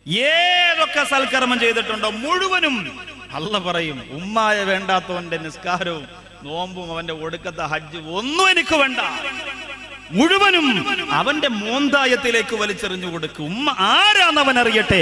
ഏതൊക്കെ സൽക്കർമ്മം ചെയ്തിട്ടുണ്ടോ മുഴുവനും അല്ലാഹ് പറയും, ഉമ്മായ വേണ്ടാത്തവന്റെ നിസ്കാരവും നോമ്പും അവന്റെ ഒടുക്കത്തെ ഹജ്ജ് ഒന്നും എനിക്ക് വേണ്ട, മുഴുവനും അവന്റെ മോന്തായത്തിലേക്ക് വലിച്ചെറിഞ്ഞു കൊടുക്കും. ഉമ്മ ആരാന്ന് അവൻ അറിയട്ടെ.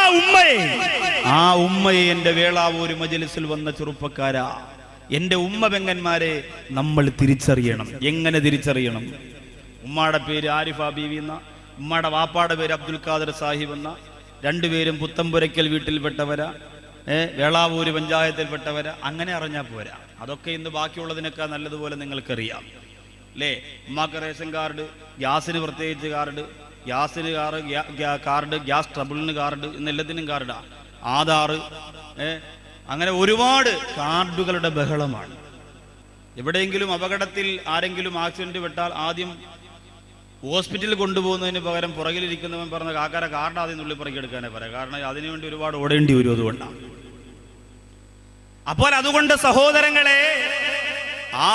ആ ഉമ്മയെ എന്റെ വേളാവൂര് മജ്‌ലിസിൽ വന്ന ചെറുപ്പക്കാരാ, എന്റെ ഉമ്മ പെങ്ങന്മാരെ നമ്മൾ തിരിച്ചറിയണം. എങ്ങനെ തിരിച്ചറിയണം? ഉമ്മയുടെ പേര് ആരിഫ ബീവി എന്ന, ഉമ്മയുടെ വാപ്പാടെ പേര് അബ്ദുൽ ഖാദർ സാഹിബ് എന്ന, രണ്ടുപേരും പുത്തമ്പുരയ്ക്കൽ വീട്ടിൽപ്പെട്ടവരാ, വേളാവൂര് പഞ്ചായത്തിൽപ്പെട്ടവരാ. അങ്ങനെ അറിഞ്ഞാൽ പോരാ. അതൊക്കെ ഇന്ന് ബാക്കിയുള്ളതിനൊക്കെ നല്ലതുപോലെ നിങ്ങൾക്കറിയാം അല്ലേ? ഉമ്മാക്ക് റേഷൻ കാർഡ്, ഗ്യാസിന് പ്രത്യേകിച്ച് കാർഡ്, ഗ്യാസിന് കാർഡ്, ഗ്യാസ് ട്രബിളിന് കാർഡ്, എന്നെല്ലാത്തിനും കാർഡാ, ആധാർ, അങ്ങനെ ഒരുപാട് കാർഡുകളുടെ ബഹളമാണ്. എവിടെയെങ്കിലും അപകടത്തിൽ ആരെങ്കിലും ആക്സിഡന്റ് പെട്ടാൽ ആദ്യം ഹോസ്പിറ്റലിൽ കൊണ്ടുപോകുന്നതിന് പകരം പുറകിലിരിക്കുന്നവൻ പറഞ്ഞ കാക്കാര കാർഡ് ആദ്യം നുള്ളി പുറകിയെടുക്കാനേ പറയാം. കാരണം അതിനുവേണ്ടി ഒരുപാട് ഓടേണ്ടി വരും. അതുകൊണ്ടാണ്. അപ്പോൾ അതുകൊണ്ട് സഹോദരങ്ങളെ, ആ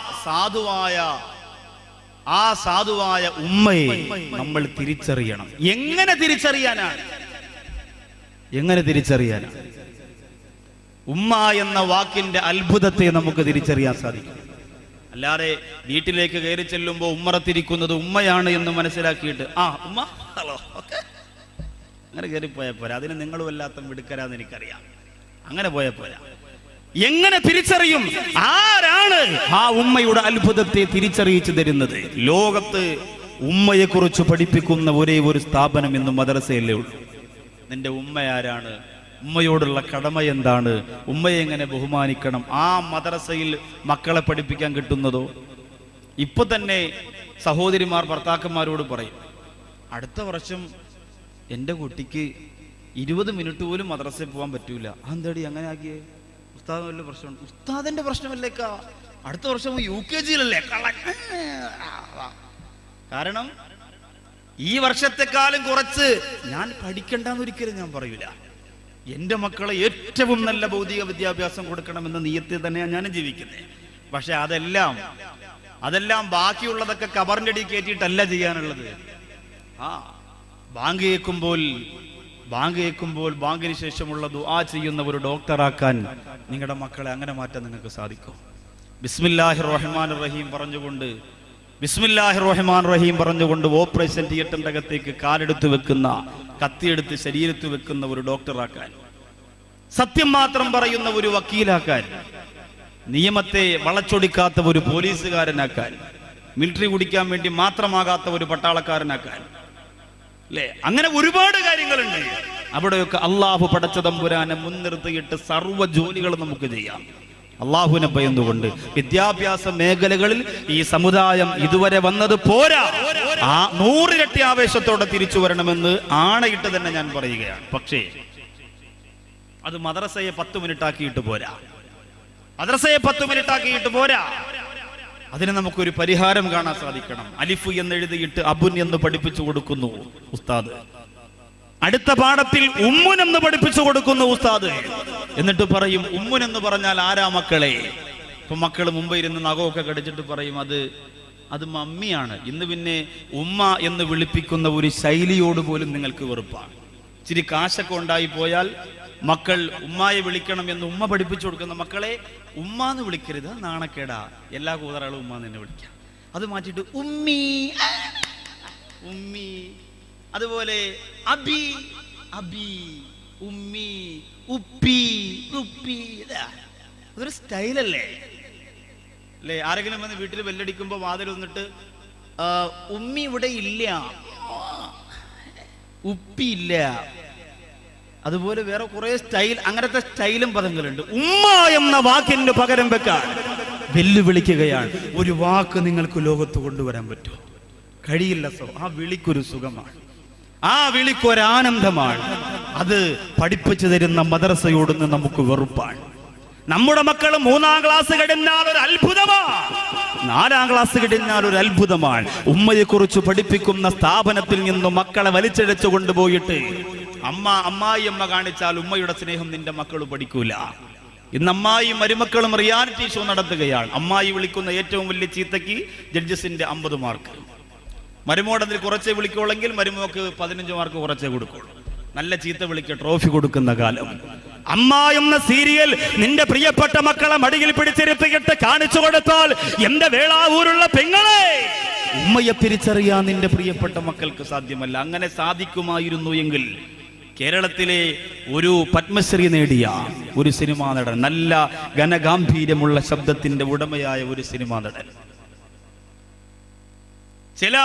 സാധുവായ ഉമ്മയെ നമ്മൾ തിരിച്ചറിയണം. എങ്ങനെ തിരിച്ചറിയാനാണ്? ഉമ്മ എന്ന വാക്കിന്റെ അത്ഭുതത്തെ നമുക്ക് തിരിച്ചറിയാൻ സാധിക്കും. അല്ലാതെ വീട്ടിലേക്ക് കയറി ചെല്ലുമ്പോൾ ഉമ്മറത്തിരിക്കുന്നത് ഉമ്മയാണ് എന്ന് മനസ്സിലാക്കിയിട്ട് ഉമ്മ ഹലോ ഓക്കെ അങ്ങനെ കയറിപ്പോയാൽ പോരാ. അതിന് നിങ്ങളും വല്ലാത്ത മിടുക്കരാന്ന് എനിക്കറിയാം. അങ്ങനെ പോയാൽ പോരാ. എങ്ങനെ തിരിച്ചറിയും? ആരാണ് ആ ഉമ്മയുടെ അത്ഭുതത്തെ തിരിച്ചറിയിച്ചു തരുന്നത്? ലോകത്ത് ഉമ്മയെ കുറിച്ച് പഠിപ്പിക്കുന്ന ഒരേ ഒരു സ്ഥാപനം ഇന്ന് മദ്രസയല്ലേ ഉള്ളൂ. നിന്റെ ഉമ്മ ആരാണ്? ഉമ്മയോടുള്ള കടമ എന്താണ്? ഉമ്മയെ എങ്ങനെ ബഹുമാനിക്കണം? ആ മദ്രസയിൽ മക്കളെ പഠിപ്പിക്കാൻ കിട്ടുന്നതോ? ഇപ്പൊ തന്നെ സഹോദരിമാർ ഭർത്താക്കന്മാരോട് പറയും, അടുത്ത വർഷം എൻ്റെ കുട്ടിക്ക് 20 മിനിറ്റ് പോലും മദ്രസയിൽ പോകാൻ പറ്റൂല. എന്താടി അങ്ങനെ ആക്കിയേ? ഉസ്താദ് വല്ല പ്രശ്നമുണ്ട്? ഉസ്താദിന്റെ പ്രശ്നമല്ലേക്കാ, അടുത്ത വർഷം UKG-യിലല്ലേ. കാരണം ഈ വർഷത്തെക്കാളും കുറച്ച് ഞാൻ പഠിക്കണ്ടെന്ന് ഒരിക്കലും ഞാൻ പറയൂല. എൻ്റെ മക്കളെ ഏറ്റവും നല്ല ഭൗതിക വിദ്യാഭ്യാസം കൊടുക്കണമെന്ന നിയത്തിൽ തന്നെയാണ് ഞാനും ജീവിക്കുന്നത്. പക്ഷെ അതെല്ലാം ബാക്കിയുള്ളതൊക്കെ കബറിന്റെ അടി കയറ്റിയിട്ടല്ല ചെയ്യാനുള്ളത്. ബാങ്ക് കേൾക്കുമ്പോൾ ബാങ്കിന് ശേഷമുള്ള ദുആ ചെയ്യുന്ന ഒരു ഡോക്ടറാക്കാൻ നിങ്ങളുടെ മക്കളെ അങ്ങനെ മാറ്റാൻ നിങ്ങൾക്ക് സാധിക്കും. ബിസ്മില്ലാഹിർ റഹ്മാനിർ റഹീം പറഞ്ഞുകൊണ്ട് ഓപ്പറേഷൻ തിയേറ്ററിന്റെ അകത്തേക്ക് കാലെടുത്ത് വെക്കുന്ന, കത്തിയെടുത്ത് ശരീരത്ത് വെക്കുന്ന ഒരു ഡോക്ടറാക്കാൻ, സത്യം മാത്രം പറയുന്ന ഒരു വക്കീലാക്കാൻ, നിയമത്തെ വളച്ചൊടിക്കാത്ത ഒരു പോലീസുകാരനാക്കാൻ, മിലിറ്ററി കുടിക്കാൻ വേണ്ടി മാത്രമാകാത്ത ഒരു പട്ടാളക്കാരനാക്കാൻ, അല്ലേ? അങ്ങനെ ഒരുപാട് കാര്യങ്ങളുണ്ട്. അവിടെയൊക്കെ അള്ളാഹു പടച്ച തമ്പുരാനെ മുൻനിർത്തിയിട്ട് സർവ്വ ജോലികളും നമുക്ക് ചെയ്യാം. അള്ളാഹുവിനെ ഭയന്നുകൊണ്ട് വിദ്യാഭ്യാസ മേഖലകളിൽ ഈ സമുദായം ഇതുവരെ വന്നത് പോരാ. 100 ഇരട്ടി ആവേശത്തോടെ തിരിച്ചു വരണമെന്ന് ആണയിട്ട് തന്നെ ഞാൻ പറയുകയാണ്. പക്ഷേ അത് മദ്രസയെ 10 മിനിറ്റ് ആക്കിയിട്ട് പോരാ. അതിന് നമുക്കൊരു പരിഹാരം കാണാൻ സാധിക്കണം. അലിഫ് എന്നെഴുതിയിട്ട് അബുൻ എന്ന് പഠിപ്പിച്ചു കൊടുക്കുന്നു ഉസ്താദ്. അടുത്ത പാഠത്തിൽ ഉമ്മുൻ എന്ന് പഠിപ്പിച്ചു കൊടുക്കുന്നു ഉസ്താദ്. എന്നിട്ട് പറയും, ഉമ്മുൻ എന്ന് പറഞ്ഞാൽ ആരാ മക്കളെ? ഇപ്പൊ മക്കൾ മുമ്പ് ഇരുന്ന് നഖമൊക്കെ കടിച്ചിട്ട് പറയും അത് മമ്മിയാണ്. ഇന്ന് പിന്നെ ഉമ്മ എന്ന് വിളിപ്പിക്കുന്ന ഒരു ശൈലിയോട് പോലും നിങ്ങൾക്ക് വെറുപ്പാണ്. ഇച്ചിരി കാശൊക്കെ ഉണ്ടായി പോയാൽ മക്കൾ ഉമ്മായെ വിളിക്കണം എന്ന് ഉമ്മ പഠിപ്പിച്ചു കൊടുക്കുന്ന മക്കളെ ഉമ്മ എന്ന് വിളിക്കരുത്, നാണക്കേടാ. എല്ലാ കൂതറകളും ഉമ്മ എന്ന് തന്നെ വിളിക്കാം. അത് മാറ്റിയിട്ട് ഉമ്മി, അതുപോലെ അബി, ഉമ്മി, ഉപ്പി, അതൊരു സ്റ്റൈലല്ലേ? ആരെങ്കിലും വന്ന് വീട്ടിൽ ബെല്ലടിക്കുമ്പോ വാതിൽ വന്നിട്ട് ഉമ്മി ഇവിടെ ഇല്ല, ഉപ്പി ഇല്ല, അതുപോലെ വേറെ കുറെ സ്റ്റൈൽ, അങ്ങനത്തെ സ്റ്റൈലും പദങ്ങളുണ്ട്. ഉമ്മ എന്ന വാക്കിന് പകരം വെക്കാൻ വെല്ലുവിളിക്കുകയാണ്. ഒരു വാക്ക് നിങ്ങൾക്ക് ലോകത്ത് കൊണ്ടുവരാൻ പറ്റുമോ? കഴിയില്ല. ആ വിളിക്കൊരു സുഖമാണ്, ആ വിളിക്കൊരാനന്ദമാണ്. അത് പഠിപ്പിച്ചു തരുന്ന മദ്രസയോടുന്ന് നമുക്ക് വെറുപ്പാണ്. നമ്മുടെ മക്കൾ 3-ാം ക്ലാസ് കഴിഞ്ഞാൽ ഒരു അത്ഭുതമാണ്, 4-ാം ക്ലാസ് കഴിഞ്ഞാൽ ഒരു അത്ഭുതമാണ്. ഉമ്മയെ കുറിച്ച് പഠിപ്പിക്കുന്ന സ്ഥാപനത്തിൽ നിന്ന് മക്കളെ വലിച്ചഴച്ചു കൊണ്ടുപോയിട്ട് അമ്മായിയമ്മ കാണിച്ചാൽ ഉമ്മയുടെ സ്നേഹം നിന്റെ മക്കൾ പഠിക്കൂല. ഇന്ന് അമ്മായിയും മരുമക്കളും റിയാലിറ്റി ഷോ നടത്തുകയാണ്. അമ്മായി വിളിക്കുന്ന ഏറ്റവും വലിയ ചീത്തയ്ക്ക് ജഡ്ജസിന്റെ 50 മാർക്ക്, മരുമോടതിൽ കുറച്ചേ വിളിക്കുള്ളെങ്കിൽ മരുമോക്ക് 15 മാർക്ക് കുറച്ചേ കൊടുക്കുള്ളൂ. നല്ല ചീത്ത വിളിക്ക് ട്രോഫി കൊടുക്കുന്ന കാലം. അമ്മ എന്ന സീരിയൽ നിന്റെ പ്രിയപ്പെട്ട മക്കളെ മടിയിൽ പിടിച്ചിരുത്തിയിട്ട് കാണിച്ചു കൊടുത്താൽ എന്റെ വേളാവൂരുള്ള പെങ്ങളെ, ഉമ്മയെ തിരിച്ചറിയാൻ നിന്റെ പ്രിയപ്പെട്ട മക്കൾക്ക് സാധ്യമല്ല. അങ്ങനെ സാധിക്കുമായിരുന്നു എങ്കിൽ കേരളത്തിലെ ഒരു പത്മശ്രീ നേടിയ ഒരു സിനിമാ നടൻ, നല്ല ഘനഗാംഭീര്യമുള്ള ശബ്ദത്തിന്റെ ഉടമയായ ഒരു സിനിമാ നടൻ, ചില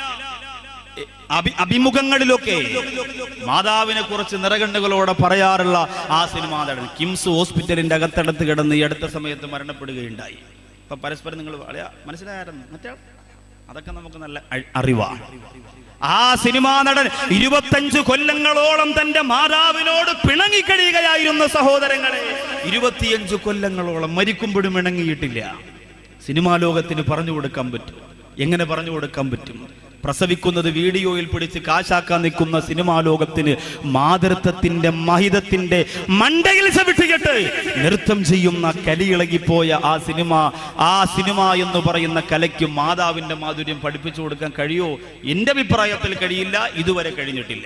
അഭിമുഖങ്ങളിലൊക്കെ മാതാവിനെ കുറിച്ച് നിറകണ്ണുകളോടെ പറയാറുള്ള ആ സിനിമാ നടൻ കിംസ് ഹോസ്പിറ്റലിന്റെ അകത്തടത്ത് കിടന്ന് ഈ അടുത്ത സമയത്ത് മരണപ്പെടുകയുണ്ടായി. ഇപ്പൊ പരസ്പരം നിങ്ങൾ മനസ്സിലായിരുന്നു, മറ്റേ അതൊക്കെ നമുക്ക് നല്ല അറിവാണ്. ആ സിനിമാ നടൻ 25 കൊല്ലങ്ങളോളം തന്റെ മാതാവിനോട് പിണങ്ങിക്കഴിയുകയായിരുന്നു സഹോദരങ്ങളെ. 25 കൊല്ലങ്ങളോളം മരിക്കുമ്പോഴും ഇണങ്ങിയിട്ടില്ല. സിനിമാ ലോകത്തിന് പറഞ്ഞു കൊടുക്കാൻ പറ്റും. എങ്ങനെ പറഞ്ഞു കൊടുക്കാൻ പറ്റും? പ്രസവിക്കുന്നത് വീഡിയോയിൽ പിടിച്ച് കാശാക്കാൻ നിൽക്കുന്ന സിനിമാ ലോകത്തിന് മാതൃത്വത്തിന്റെ മഹിതത്തിന്റെ മണ്ടയിൽ ചവിട്ടിയിട്ട് നൃത്തം ചെയ്യുന്ന കലിയിളകിപ്പോയ ആ സിനിമ എന്ന് പറയുന്ന കലയ്ക്ക് മാതാവിന്റെ മാധുര്യം പഠിപ്പിച്ചു കൊടുക്കാൻ കഴിയോ? എന്റെ അഭിപ്രായത്തിൽ കഴിയില്ല. ഇതുവരെ കഴിഞ്ഞിട്ടില്ല.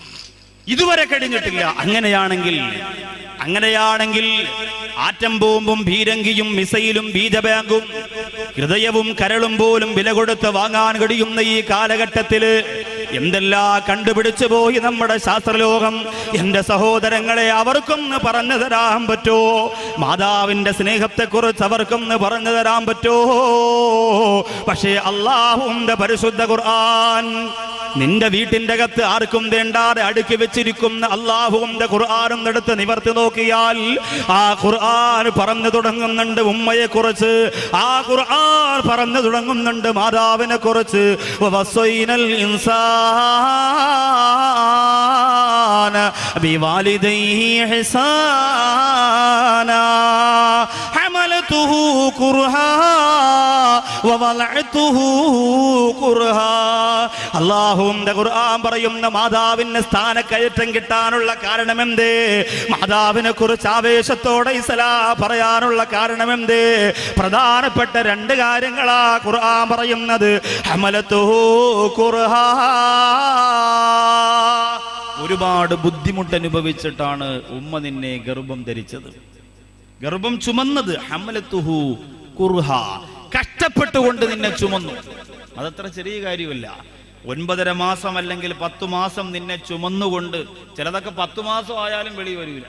അങ്ങനെയാണെങ്കിൽ ആറ്റം ബോംബും ഭീരങ്കിയും മിസൈലും ബീജബാങ്കും ഹൃദയവും കരളും പോലും വില കൊടുത്ത് വാങ്ങാൻ കഴിയുന്ന ഈ കാലഘട്ടത്തില് എന്തെല്ലാം കണ്ടുപിടിച്ചു പോയി നമ്മുടെ ശാസ്ത്രലോകം. എന്റെ സഹോദരങ്ങളെ, അവർക്കൊന്ന് പറഞ്ഞു തരാൻ പറ്റോ? മാതാവിന്റെ സ്നേഹത്തെക്കുറിച്ച് അവർക്കൊന്ന് പറഞ്ഞു തരാൻ പറ്റോ? പക്ഷേ അല്ലാഹുവിന്റെ പരിശുദ്ധ ഖുർആൻ നിന്റെ വീട്ടിന്റെ അകത്ത് ആർക്കും വേണ്ടാതെ അടുക്കി വെച്ചിരിക്കുന്ന അല്ലാഹുവിന്റെ ഖുർആനും എടുത്ത് നിവർത്തി നോക്കിയാൽ ആ ഖുർആൻ പറഞ്ഞു തുടങ്ങുന്നുണ്ട് ഉമ്മയെ കുറിച്ച്. ആ ഖുർആൻ പറഞ്ഞു തുടങ്ങുന്നുണ്ട് മാതാവിനെ കുറിച്ച്. വവസ്സൈനൽ ഇൻസാന ബിവാലിദൈഹി ഇഹ്സാനാ ഹമലതുഹു കുർഹാ വവലഅതുഹു കുർഹാ. അല്ലാഹുവിന്റെ ഖുർആൻ പറയുന്ന മാതാവിന് സ്ഥാനക്കയറ്റം കിട്ടാനുള്ള കാരണമെന്തേ? മാതാവിനെ കുറിച്ച് ആവേശത്തോടെ ഇസ്ലാം പറയാനുള്ള കാരണമെന്തേ? പ്രധാനപ്പെട്ട 2 കാര്യങ്ങളാ ഖുർആൻ പറയുന്നത്. ഹമലതുഹു കുർഹാ, ഒരുപാട് ബുദ്ധിമുട്ട് അനുഭവിച്ചിട്ടാണ് ഉമ്മ നിന്നെ ഗർഭം ധരിച്ചത്, ഗർഭം ചുമന്നത്. ഹമലതുഹു കുർഹാ, കഷ്ടപ്പെട്ടുകൊണ്ട് നിന്നെ ചുമന്നു. അതത്ര ചെറിയ കാര്യമല്ല. 9.5 മാസം അല്ലെങ്കിൽ 10 മാസം നിന്നെ ചുമന്നുകൊണ്ട്, ചിലതൊക്കെ 10 മാസം ആയാലും വെളി വരില്ല.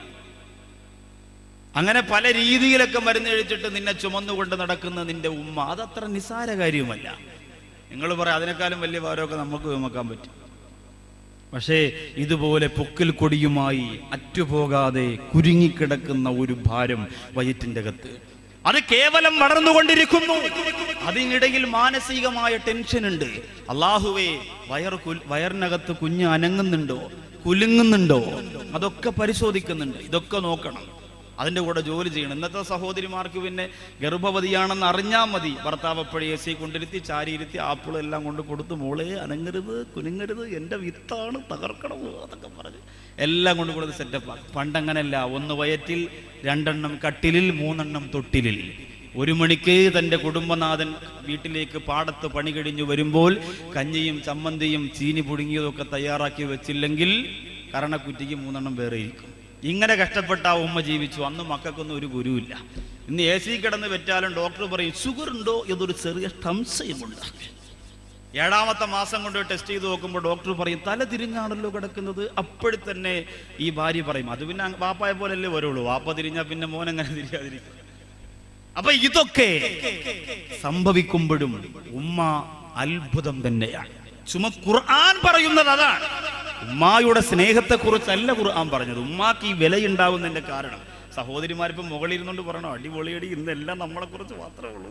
അങ്ങനെ പല രീതിയിലൊക്കെ മരുന്ന് കഴിച്ചിട്ട് നിന്നെ ചുമന്നുകൊണ്ട് നടക്കുന്ന നിന്റെ ഉമ്മ, അതത്ര നിസ്സാര കാര്യമല്ല. നിങ്ങൾ പറയാം അതിനേക്കാളും വലിയ ഭാരമൊക്കെ നമുക്ക് ചുമക്കാൻ പറ്റും. പക്ഷേ ഇതുപോലെ പൊക്കിൽ കൊടിയുമായി അറ്റുപോകാതെ കുരുങ്ങിക്കിടക്കുന്ന ഒരു ഭാരം വയറ്റിന്റെ അകത്ത്, അത് കേവലം വളർന്നുകൊണ്ടിരിക്കുന്നു. അതിനിടയിൽ മാനസികമായ ടെൻഷൻ ഉണ്ട്. അല്ലാഹുവേ, വയറിനകത്ത് കുഞ്ഞ് അനങ്ങുന്നുണ്ടോ, കുലുങ്ങുന്നുണ്ടോ, അതൊക്കെ പരിശോധിക്കുന്നുണ്ട്. ഇതൊക്കെ നോക്കണം. അതിൻ്റെ കൂടെ ജോലി ചെയ്യണം. ഇന്നത്തെ സഹോദരിമാർക്ക് പിന്നെ ഗർഭവതിയാണെന്ന് അറിഞ്ഞാൽ മതി, ഭർത്താവ് എപ്പോഴും AC കൊണ്ടിരുത്തി ചാരിയിരുത്തി ആപ്പിളും എല്ലാം കൊണ്ട് കൊടുത്ത്, മോളെ അനങ്ങരുത്, കുലുങ്ങരുത്, എൻ്റെ വിത്താണ്, തകർക്കണം അതൊക്കെ പറഞ്ഞ് എല്ലാം കൊണ്ട് കൊടുത്ത് സെറ്റപ്പാണ്. പണ്ടങ്ങനല്ല. 1 വയറ്റിൽ, 2 കട്ടിലിൽ, 3 തൊട്ടിലിൽ. 1 മണിക്ക് തൻ്റെ കുടുംബനാഥൻ വീട്ടിലേക്ക് പാടത്ത് പണി കഴിഞ്ഞു വരുമ്പോൾ കഞ്ഞിയും ചമ്മന്തിയും ചീനി പുഴുങ്ങിയതൊക്കെ തയ്യാറാക്കി വെച്ചില്ലെങ്കിൽ കരണക്കുറ്റിക്ക് 3 വേറെ ഇരിക്കും. ഇങ്ങനെ കഷ്ടപ്പെട്ട ആ ഉമ്മ ജീവിച്ചു. അന്ന് മക്കൾക്കൊന്നും ഒരു ഗുരുവില്ല. ഇന്ന് AC കിടന്ന് വെച്ചാലും ഡോക്ടർ പറയും ഷുഗർ ഉണ്ടോ എന്നൊരു ചെറിയ സംശയമുണ്ട്. 7ാമത്തെ മാസം കൊണ്ട് ടെസ്റ്റ് ചെയ്ത് നോക്കുമ്പോൾ ഡോക്ടർ പറയും തല തിരിഞ്ഞാണല്ലോ കിടക്കുന്നത്. അപ്പോഴും തന്നെ ഈ ഭാര്യ പറയും അത് പിന്നെ വാപ്പായെ പോലല്ലേ വരുള്ളൂ, വാപ്പ തിരിഞ്ഞാൽ പിന്നെ മോൻ എങ്ങനെ തിരിയാതിരിക്കും. അപ്പൊ ഇതൊക്കെ സംഭവിക്കുമ്പോഴും ഉമ്മ അത്ഭുതം തന്നെയാണ്. ഖുർആൻ പറയുന്നത് അതാണ്. ഉമ്മായുടെ സ്നേഹത്തെ കുറിച്ചല്ല ഖുർആൻ പറഞ്ഞത്. ഉമ്മാക്ക് ഈ വിലയുണ്ടാവുന്നതിന്റെ കാരണം സഹോദരിമാരിപ്പം മുകളിലിരുന്നുകൊണ്ട് പറയണോ അടിപൊളിയടി, ഇന്നെല്ലാം നമ്മളെ കുറിച്ച് മാത്രമേ ഉള്ളൂ.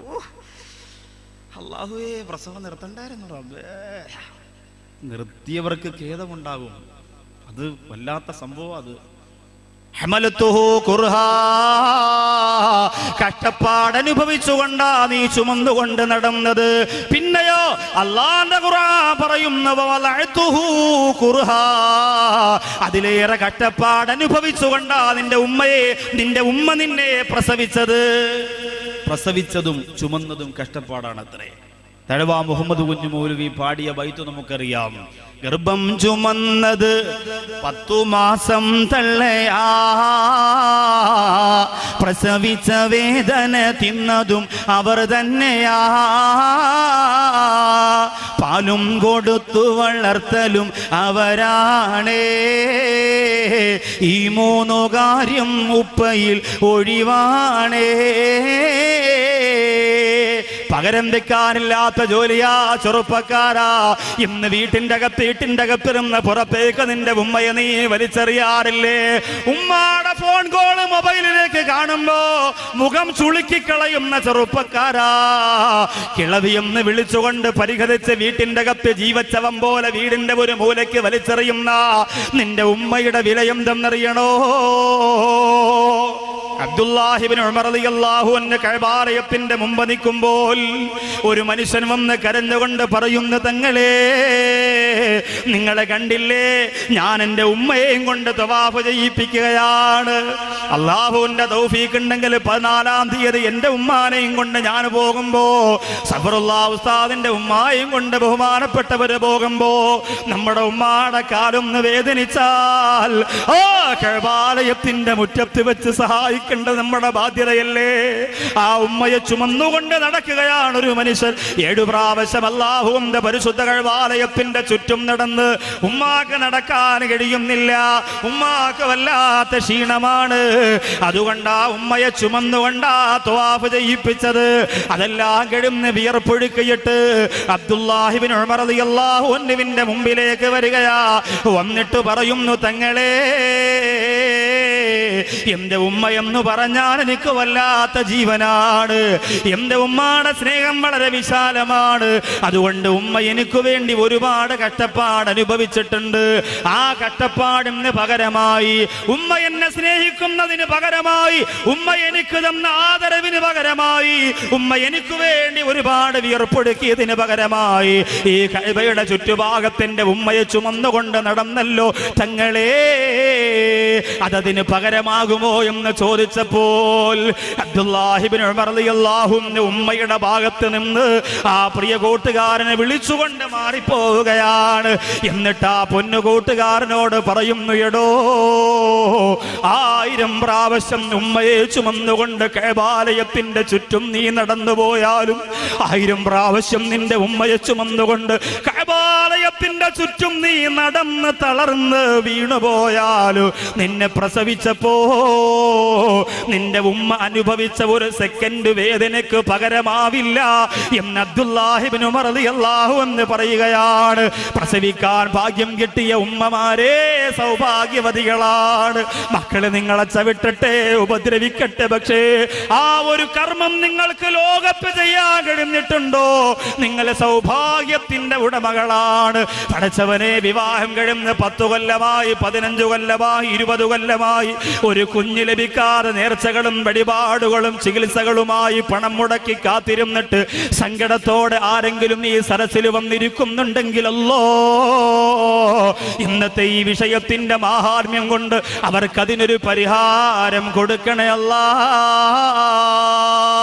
അല്ലാഹുവേ, പ്രസവം നിർത്തണ്ടായിരുന്നു റബ്ബേ. നിർത്തിയവർക്ക് ഖേദമുണ്ടാകും. അത് വല്ലാത്ത സംഭവം. അത് ഹമലത്തുഹു കുർഹാ, കഷ്ടപ്പാടനുഭവിച്ചുകൊണ്ടാ നീ ചുമന്നുകൊണ്ട് നടന്നത്. പിന്നെയോ അല്ലാഹുവിന്റെ ഖുർആൻ പറയുന്നു വവലഅതുഹു കുർഹാ, അതിലേറെ കഷ്ടപ്പാടനുഭവിച്ചുകൊണ്ടാ നിന്റെ ഉമ്മ നിന്നെ പ്രസവിച്ചതും ചുമന്നതും കഷ്ടപ്പാടാണ് അത്രേ. തഴവ മുഹമ്മദ് കുഞ്ഞു മൗലവി പാടിയ ബൈത്ത് നമുക്കറിയാം. ഗർഭം ചുമന്നത് 10 മാസം തള്ളയാ, പ്രസവിച്ച വേദന തിന്നതും അവർ തന്നെയാ, പാലും കൊടുത്തു വളർത്തലും അവരാണേ, ഈ 3 കാര്യം ഉപ്പയിൽ ഒഴിവാണേ. പകരം വെക്കാനില്ലാത്ത ജോലിയാ ചെറുപ്പക്കാരാ. ഇന്ന് വീട്ടിന്റെ അകത്തിരുന്ന് പുറത്തേക്ക് നിന്റെ ഉമ്മയെ നീ വലിച്ചെറിയാറില്ലേ? ഉമ്മാടെ ഫോൺ കോള് മൊബൈലിലേക്ക് കാണുമ്പോ മുഖം ചുളുക്കിക്കളയുന്ന ചെറുപ്പക്കാരാ. കിളവിയെന്ന് വിളിച്ചുകൊണ്ട് പരിഹരിച്ച് വീട്ടിന്റെ അകത്ത് ജീവച്ചവം പോലെ വീടിന്റെ ഒരു മൂലയ്ക്ക് വലിച്ചെറിയുന്ന നിന്റെ ഉമ്മയുടെ വിലയെന്തെന്നറിയണോ? അബ്ദുല്ലാഹിബ്നു ഉമർ റളിയല്ലാഹു അൻഹു കഅബാലയത്തിന്റെ മുമ്പ് നിൽക്കുമ്പോൾ ഒരു മനുഷ്യൻ വന്ന് കരഞ്ഞുകൊണ്ട് പറയുന്നു, തങ്ങളെ നിങ്ങളെ കണ്ടില്ലേ, ഞാൻ എൻ്റെ ഉമ്മയെയും കൊണ്ട് തവാഫ് ചെയ്യിപ്പിക്കുകയാണ്. അള്ളാഹുവിന്റെ തൗഫീഖ് ഉണ്ടെങ്കിൽ 14-ാം തീയതി എൻ്റെ ഉമ്മാനെയും കൊണ്ട് ഞാൻ പോകുമ്പോ, സഫറുല്ലാഹ് ഉസ്താദിന്റെ ഉമ്മായും കൊണ്ട് ബഹുമാനപ്പെട്ടവര് പോകുമ്പോ നമ്മുടെ ഉമ്മാടെ കാലൊന്ന് വേദനിച്ചാൽ ആ കഅബാലയത്തിന്റെ മുറ്റത്ത് വെച്ച് സഹായിക്കേണ്ടത് നമ്മുടെ ബാധ്യതയല്ലേ? ആ ഉമ്മയെ ചുമന്നുകൊണ്ട് നടക്കുകയാണ് ഒരു മനുഷ്യൻ. 7 പ്രാവശ്യം അല്ലാഹുവിന്റെ പരിശുദ്ധ കഅബാലയത്തിന്റെ ചുറ്റും നടന്ന് ഉമ്മാക്ക് നടക്കാൻ കഴിയുന്നില്ല. ഉമ്മാക്ക് വല്ലാത്ത ക്ഷീണമാണ്. അതുകൊണ്ട് ആ ഉമ്മയെ ചുമന്നുകൊണ്ടാ തവാഫ് ചെയ്യിപ്പിച്ചത്. അതെല്ലാം കഴിയുന്ന വിയർപ്പൊഴുക്കിയിട്ട് അബ്ദുല്ലാഹിബ്നു ഉമർ റളിയല്ലാഹു അൻഹുവിന്റെ മുമ്പിലേക്ക് വരികയാ. വന്നിട്ട് പറയുന്നു, തങ്ങളെ എന്റെ ഉമ്മ എന്ന് പറഞ്ഞാൽ എനിക്ക് വല്ലാത്ത ജീവനാണ്. എന്റെ ഉമ്മയുടെ സ്നേഹം വളരെ വിശാലമാണ്. അതുകൊണ്ട് ഉമ്മ എനിക്ക് വേണ്ടി ഒരുപാട് കഷ്ടപ്പാട് അനുഭവിച്ചിട്ടുണ്ട്. ആ കഷ്ടപ്പാടിന് പകരമായി, ഉമ്മ എന്നെ സ്നേഹിക്കുന്നതിന് പകരമായി, ഉമ്മ എനിക്ക് തന്ന ആദരവിന് പകരമായി, ഉമ്മ എനിക്ക് വേണ്ടി ഒരുപാട് വിയർപ്പൊടുക്കിയതിന് പകരമായി ഈ കഅബയുടെ ചുറ്റുഭാഗത്തിന്റെ ഉമ്മയെ ചുമന്നുകൊണ്ട് നടന്നല്ലോ തങ്ങളെ, അതതിന് പകരമാകുമോ എന്ന് ചോദിച്ചപ്പോൾ അബ്ദുല്ലാഹിബ്നു ഉമർ റളിയല്ലാഹു അൻഹു ഉമ്മയുടെ ഭാഗത്ത് നിന്ന് ആ പ്രിയ കൂട്ടുകാരനെ വിളിച്ചുകൊണ്ട് മാറിപ്പോവുകയാണ്. എന്നിട്ട് ആ പൊന്നു കൂട്ടുകാരനോട് പറയുന്നു, എടോ 1000 പ്രാവശ്യം ഉമ്മയെ ചുമന്നുകൊണ്ട് കഅബാലയത്തിന്റെ ചുറ്റും നീ നടന്നു പോയാലും, 1000 പ്രാവശ്യം നിന്റെ ഉമ്മയെ ചുമന്നുകൊണ്ട് കഅബാലയത്തിന്റെ ചുറ്റും നീ നടന്ന് തളർന്ന് വീണുപോയാലും, നിന്നെ പ്രസവിച്ചപ്പോ നിന്റെ ഉമ്മ അനുഭവിച്ച ഒരു സെക്കൻഡ് വേദനയ്ക്ക് പകരമാവില്ല എന്ന് അബ്ദുല്ലാഹിബ്നു ഉമർ റളിയല്ലാഹു അൻഹു പറയുകയാണ്. പ്രസവിക്കാൻ ഭാഗ്യം കിട്ടിയ ഉമ്മമാരെ സൗഭാഗ്യവതികളാണ്. മക്കളെ നിങ്ങളെ ചവിട്ടട്ടെ, ഉപദ്രവിക്കട്ടെ, പക്ഷേ ആ ഒരു കർമ്മം നിങ്ങൾക്ക് ലോകത്ത് ചെയ്യാൻ കഴിഞ്ഞിട്ടുണ്ടോ? നിങ്ങളെ സൗഭാഗ്യത്തിന്റെ ഉടമകളാണ്. പടച്ചവനെ, വിവാഹം കഴിയുന്ന 10 കൊല്ലമായി, 15 കൊല്ലമായി, 20 കൊല്ലമായി ഒരു കുഞ്ഞ് ലഭിക്കാതെ നേർച്ചകളും വഴിപാടുകളും ചികിത്സകളുമായി പണം മുടക്കി കാത്തിരുന്നിട്ട് സങ്കടത്തോടെ ആരെങ്കിലും ഈ സരസിൽ വന്നിരിക്കുന്നുണ്ടെങ്കിലല്ലോ, ഇന്നത്തെ ഈ വിഷയത്തിന്റെ മാഹാത്മ്യം കൊണ്ട് അവർക്കതിനൊരു പരിഹാരം കൊടുക്കണേ അല്ലാഹ്.